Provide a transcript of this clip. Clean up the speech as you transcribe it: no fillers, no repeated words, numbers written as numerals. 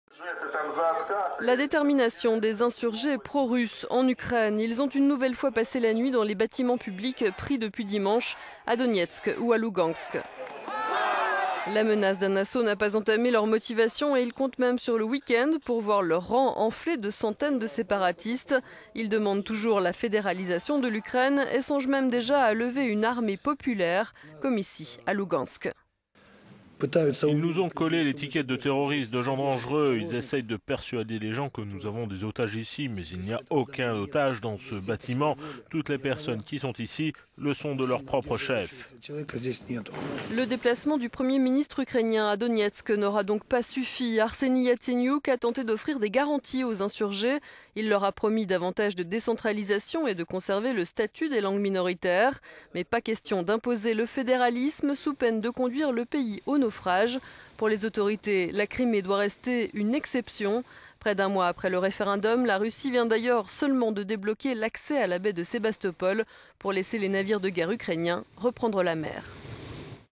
La détermination des insurgés pro-russes en Ukraine. Ils ont une nouvelle fois passé la nuit dans les bâtiments publics pris depuis dimanche à Donetsk ou à Lugansk. La menace d'un assaut n'a pas entamé leur motivation et ils comptent même sur le week-end pour voir leur rang enflé de centaines de séparatistes. Ils demandent toujours la fédéralisation de l'Ukraine et songent même déjà à lever une armée populaire, comme ici à Lugansk. Ils nous ont collé l'étiquette de terroristes, de gens dangereux. Ils essayent de persuader les gens que nous avons des otages ici, mais il n'y a aucun otage dans ce bâtiment. Toutes les personnes qui sont ici le sont de leur propre chef. Le déplacement du Premier ministre ukrainien à Donetsk n'aura donc pas suffi. Arseniy Yatsenyuk a tenté d'offrir des garanties aux insurgés. Il leur a promis davantage de décentralisation et de conserver le statut des langues minoritaires. Mais pas question d'imposer le fédéralisme sous peine de conduire le pays au naufrage. Pour les autorités, la Crimée doit rester une exception. Près d'un mois après le référendum, la Russie vient d'ailleurs seulement de débloquer l'accès à la baie de Sébastopol pour laisser les navires de guerre ukrainiens reprendre la mer.